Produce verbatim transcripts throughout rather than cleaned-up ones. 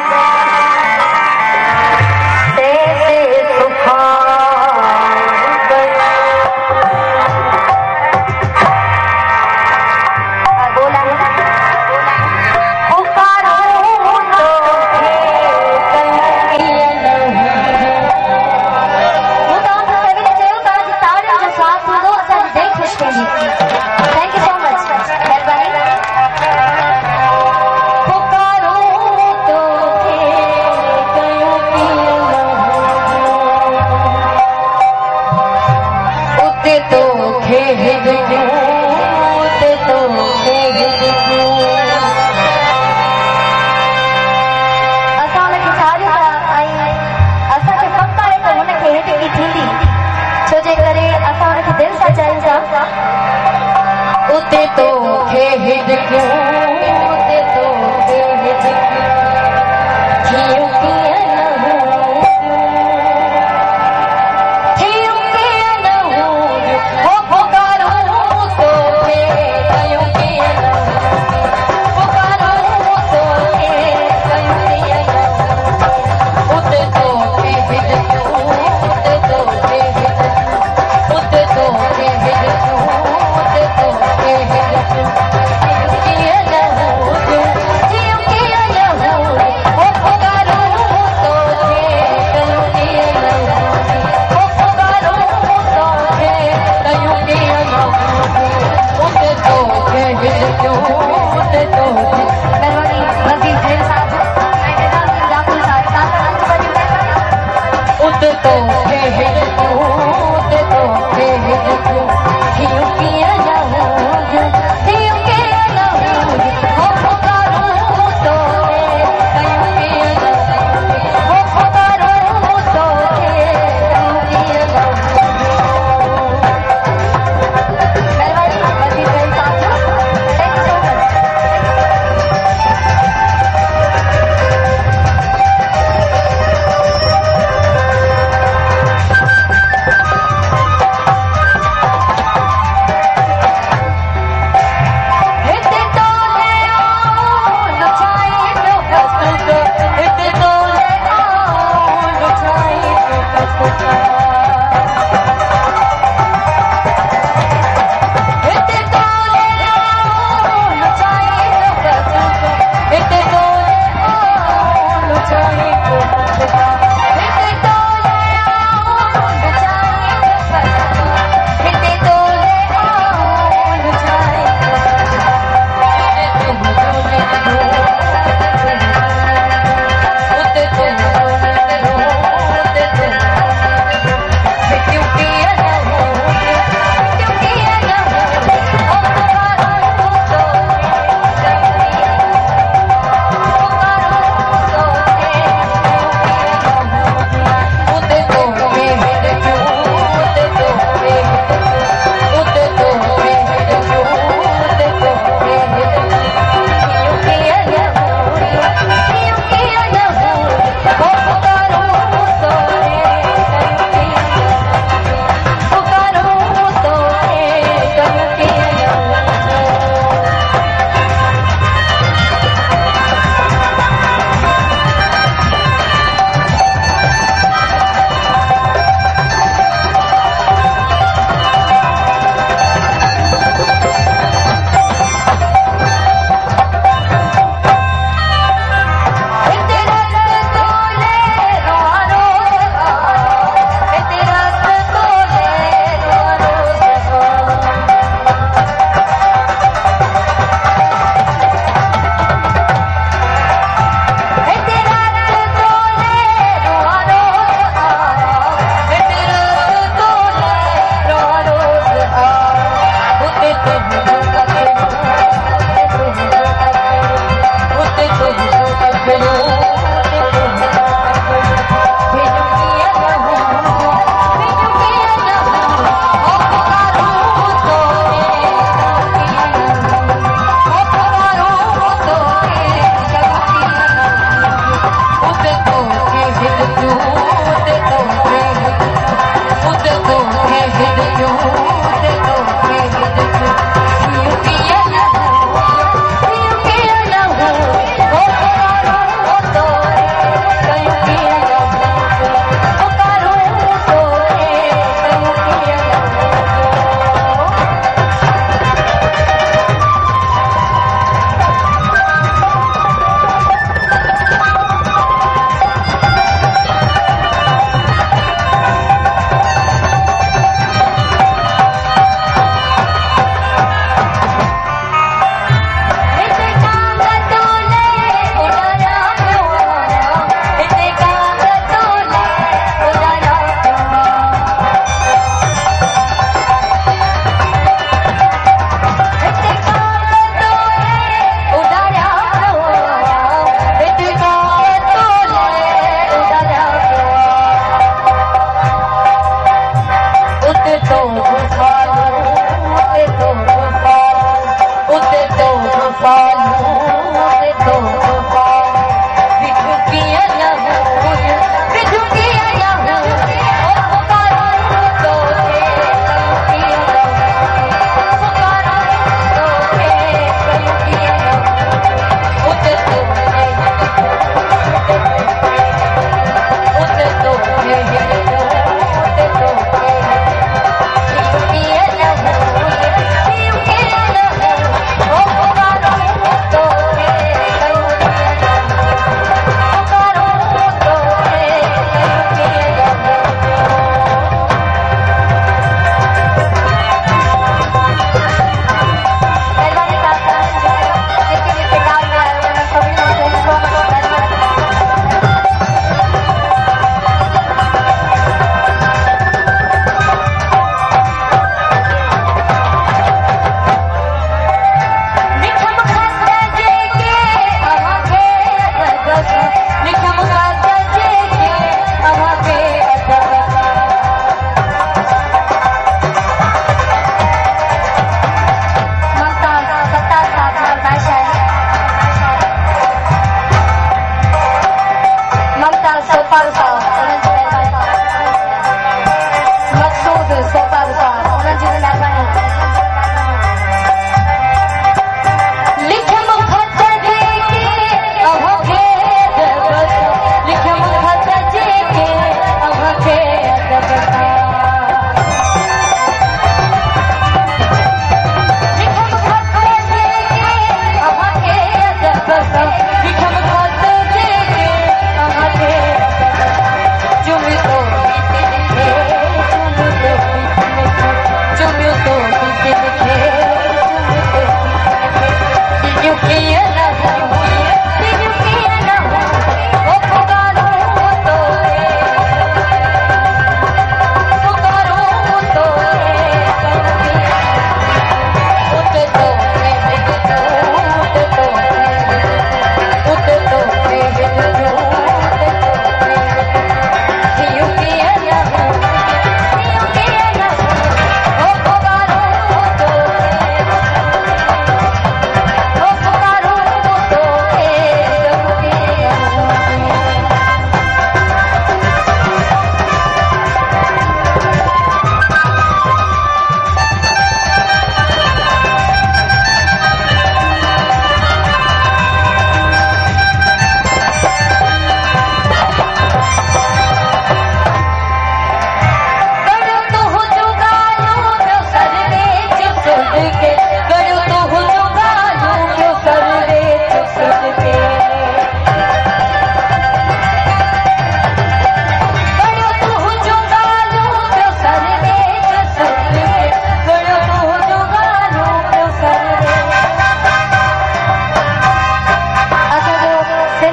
उते तो खे हिज क्यों उते तो खे हिज क्यों किया न हो क्यों किया न हो वो पुकारो तो खे क्यों किया न हो पुकारो तो खे क्यों किया न हो उते तो खे हिज क्यों उते तो खे हिज उते तो खे हिज क्यों उते तो खे हिज क्यों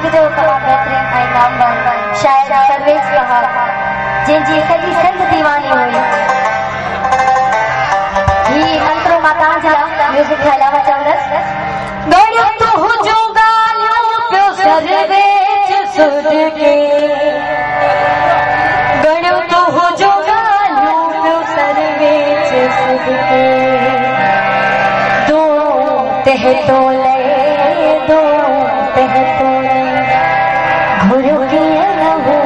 जो तमाम बेहतरीन ऐं नामवर शायर सर्वेश साहब जंहिंजी सॼी सिंध दीवानी हुई। ही मंत्रो मां तव्हांजे लाइ म्यूज़िक खे अलावा चवंदसि गड़ियो तुंहिंजो ॻाल्हियूं पियो सर्वेश सुध के गड़ियो तुंहिंजो ॻाल्हियूं पियो सर्वेश सुध के दो तह तोले दो तह तोले घुरो किए न हो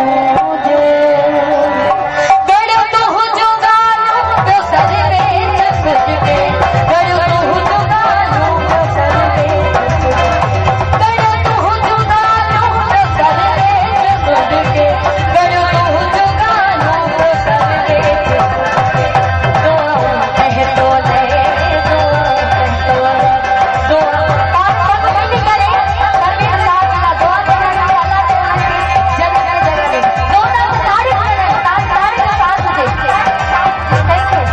गड़ियो तुंहिंजो ॻाल्हियूं पियो सर्वेश सुध के गड़ियो तुंहिंजो ॻाल्हियूं पियो सर्वेश गड़ियो तुंहिंजो ॻाल्हियूं पियो सर्वेश सुध के गड़ियो तुंहिंजो ॻाल्हियूं पियो सर्वेश दो तह तोले दो तह तोले दो पाप पाप नहीं करे सर्वेश साहब का दुआ करना अल्लाह ताला के जग में जग दे दो नाम तारीफ करे तारीफ तारीफ साथ दे थैंक यू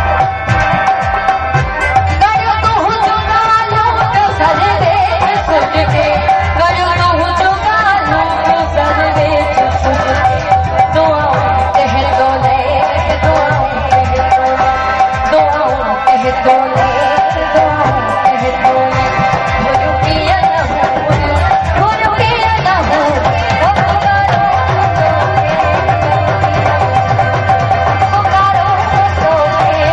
गड़ियो तुंहिंजो ॻाल्हियूं पियो सर्वेश सुध के गड़ियो तुंहिंजो ॻाल्हियूं पियो सर्वेश सुध के दुआऊं तह तोले दुआऊं तह तोले दुआऊं तह तोले दुआऊं तह तोले घुरो किए न हो घुरो किए न हो ओ पुकारो पुकारो सोके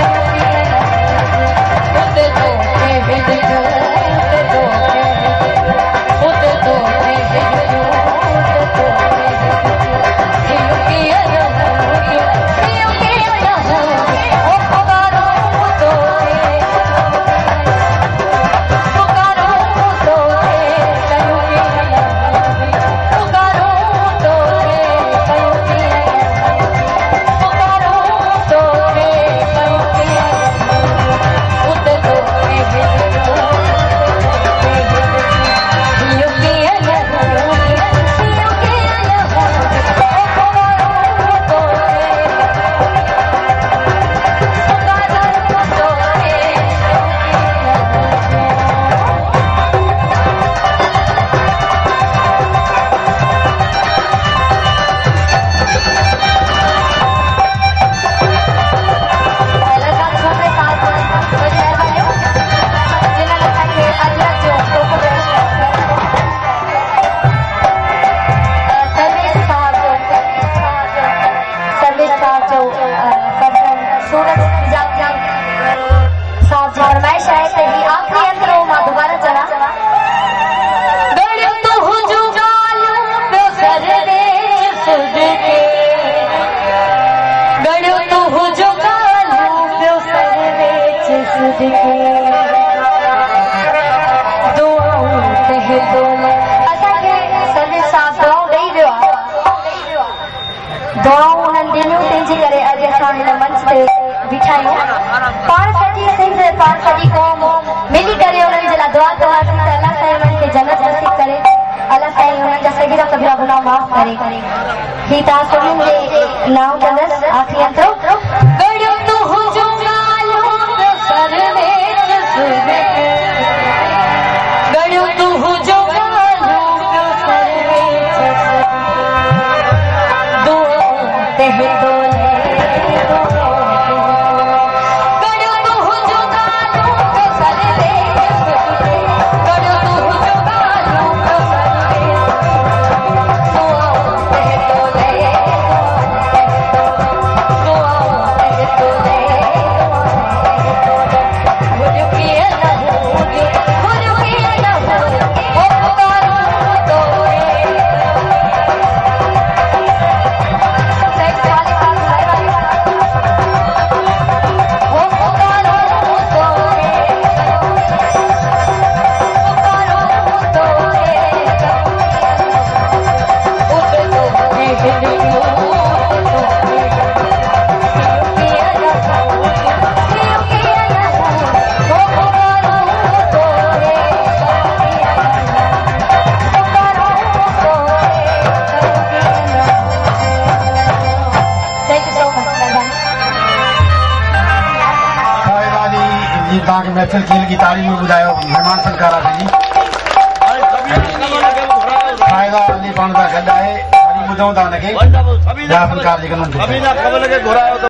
उते तो कह दियो उते तो कह उते तो कह दियो उते तो घुरो किए न हो घुरो किए न हो ओ पुकारो सोके पुकारो सोके कयो किए न हो पुकारो सोके कयो किए न हो पुकारो सोके कयो किए न हो उते तो कह दियो घुरो किए न हो घुरो किए न हो ओ पुकारो सोके पुकारो सोके फरमाइश है त ही आखिरी अंतरो मां दोबारा चला गड़ियो तुंहिंजो ॻाल्हियूं पियो सर्वेश सुध के गड़ियो तुंहिंजो ॻाल्हियूं पियो सर्वेश सुध के दुआऊं तह तोले असांखे सर्वेश साहब दुआऊं ॾेई वियो आहे दुआऊं उन्हनि ॾिनियूं तंहिंजे करे अॼु असां हिन मंच ते बीठा आहियूं पाण सॼी सिंध पाण सॼी क़ौम मिली करे उन्हनि जे लाइ दुआ कवासीं त अलाह साईं उन्हनि खे जन्नत नसीब करे अलाह साईं उन्हनि जा सॻिड़ा कबिरा गुनाह माफ़ करे ही तव्हां सभिनीनि जे नाम कंदसि आखिरी अंतरो गड़ियो तुंहिंजो ॻाल्हियूं पियो सर्वेश सुध के गड़ियो तुंहिंजो ॻाल्हियूं पियो सर्वेश सुध के दुआऊं तह तोले गड़ियो तुंहिंजो ॻाल्हियूं पियो सर्वेश सुध के गड़ियो तुंहिंजो ॻाल्हियूं पियो सर्वेश दुआऊं तह तोले दुआऊं तह तोले घुरो किए न हो घुरो किए न हो ओ पुकारो तोले सही सवाल ओ पुकारो तोले पुकारो तोले उते तो कह दियो तव्हांखे महफ़िल खेल की तारीफ़ में ॿुधायो महिमान सत्कार आहे जी। फ़ाइदा अली पाण सां गॾु आहे वरी ॿुधूं था हुनखे सभी जा फनकार जी कंदमि सभी ना ख़बर लगे घुरायो